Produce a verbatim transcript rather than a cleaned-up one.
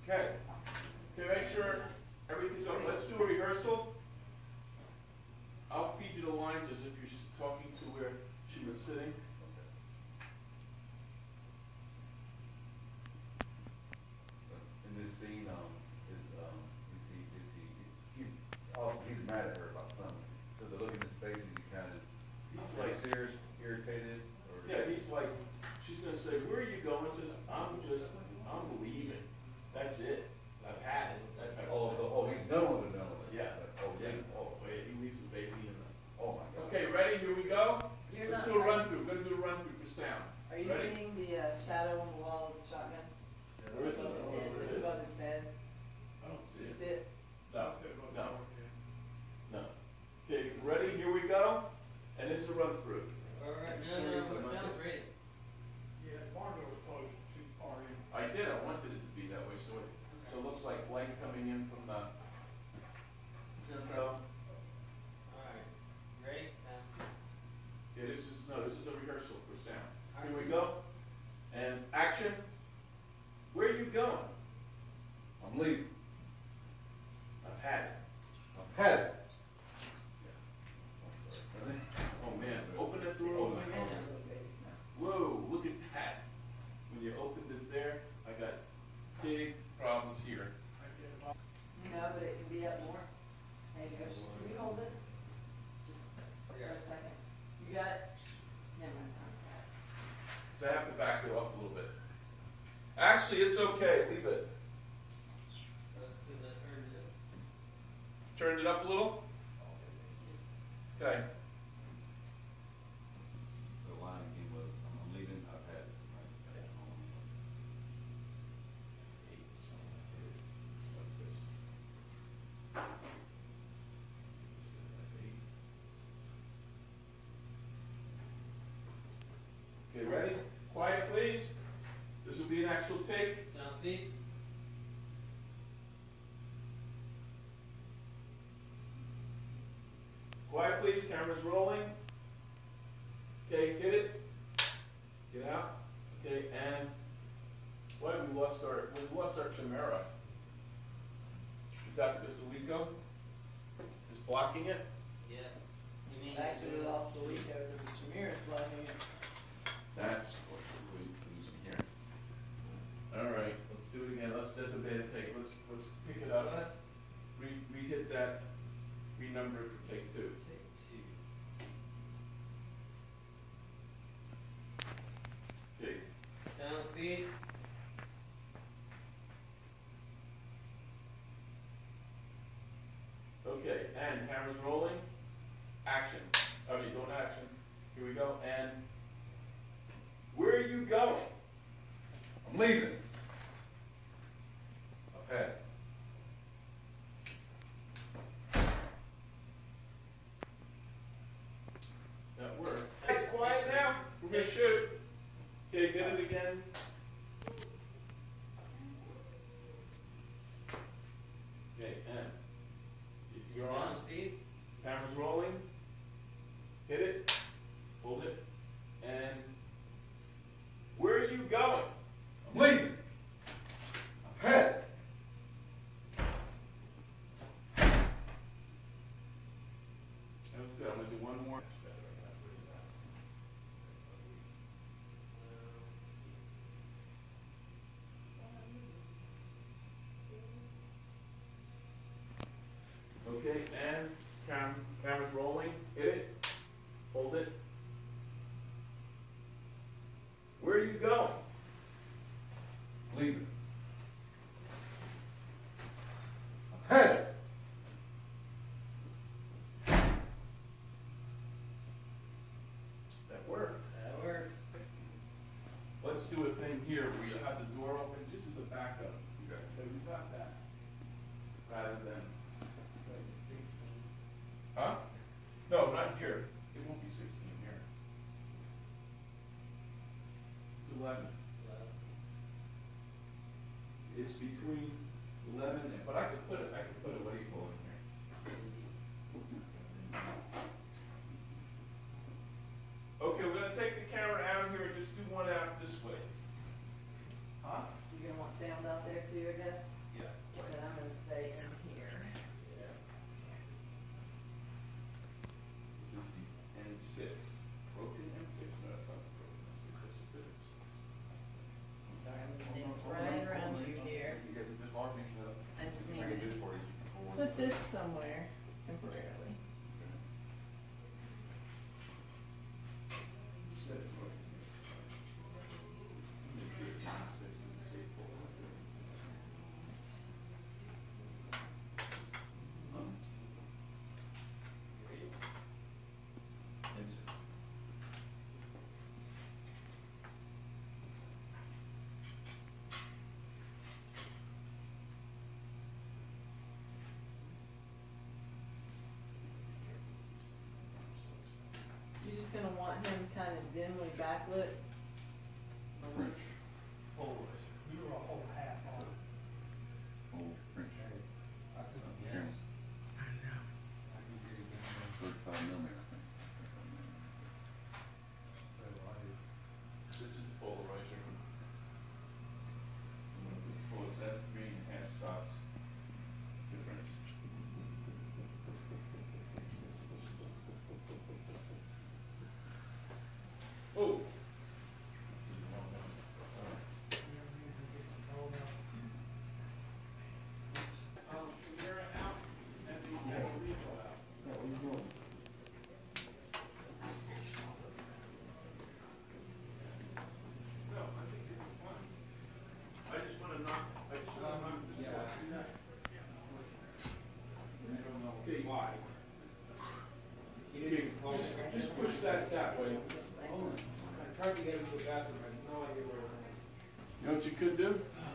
Okay. To make sure everything's on, let's do a rehearsal. I'll feed you the lines as if you're talking to where she was sitting. In this scene, um, is, um, is he, is he, he's, also, he's mad at her about something. So the look in his face, is he kind of, He's like, like, serious, irritated, or? yeah, he's like, she's gonna say, where are you going? Says, I'm just, I'm leaving. That's it. I've had it. That type Oh, of so, oh, he's done with it, done with it. Yeah. Like, oh, yeah, oh, Wait, he leaves the baby in the. oh my God. Okay, ready? Here we go. You're Let's not, do a are run you- through. We're gonna do a run through for sound. Are you Ready? seeing the uh, shadow on the wall of the shotgun? Where is it? I don't know It's where it it's is. above his head. I don't see You it. see it? No, no, no. Okay, ready? Here we go. And this is a run through. Alright, no, no, no, it sounds ready. Yeah, Margo was close too far in. I did. I wanted it to be that way, so it, so it looks like light coming in from the. No. Alright, ready? Sounds good. Yeah, this is no. This is a rehearsal for sound. Here we go. And action. Where are you going? I'm leaving. I've had it. I've had it. Oh man, open that Sitting door. in Oh, your my head God. a little bit. Whoa, look at that. When you opened it there, I got big problems here. No, but it can be up more. Hey, go, can we hold this? Just for a second. You got it? Never mind. So I have to back it off a little bit. Actually, it's okay. Leave it. That's good, that turned it up. Turned it up a little? Okay. The line again was, I'm leaving, I've had it. Right? Okay, ready? Quiet, please. This will be an actual take. Sound speeds? Quiet, please. Camera's rolling. Okay, get it? Get out. Okay, and why we lost our we lost our chimera. Is that because the Lico is blocking it? Yeah. You mean? Actually, we lost the leak over the Chimera's blocking it. That's what we're losing here. All right, let's do it again. Let's, that's a bad take. Let's, let's pick it up. Let's Re, re-hit that, renumber it for take two. take two. Okay, Sound speeds? okay, and camera's rolling. Action. Okay, don't action. Here we go, and where are you going? I'm leaving. I've had it. That worked. Guys, quiet now. We're gonna shoot. Okay, get it again. Okay, and if you're on, Sound speeds? camera's rolling. Hit it. Hold it. And where are you going? I'm leaving. I've had it. That was good. I'm gonna do one more. That's better. I got rid of that. Okay, and cam camera's rolling. Hit it. Hold it. Where are you going? Leaving. I've had it. That worked. That works. Let's do a thing here where you have the door open just as a backup. Okay. So we got that. Rather than, Sixteen. huh? No, not here. It won't be sixteen here. It's eleven. Eleven. It's between eleven and, but I could put it, I could put a label in here. Okay, we're gonna take the camera out here and just do one out this way. Huh? You're gonna want sound out there too, I guess? stay in here. Yeah. This is the N six, broken N six, no, that's not the broken N six, that's a bit of six. I'm sorry, I'm moving things right around you here. You guys just mark me, so. I just I need can do to it for you. put this somewhere temporarily. Set it up. Make sure it's N six and six four. Um, N six. You're just gonna want him kind of dimly backlit. French, Polaroid. You were a whole half on it. old French. I took a Yes. guess. Thirty-five millimeter, I think. This is the polarizer. Well, that's three and a half stops difference. Oh. Um, you're out, and the people out. No, I think it'll be fine. I just wanna knock, I just wanna knock this off. I don't know Okay. why. Okay, just, just push that that way. I tried to get into the bathroom, I had no idea where it was. You know what you could do?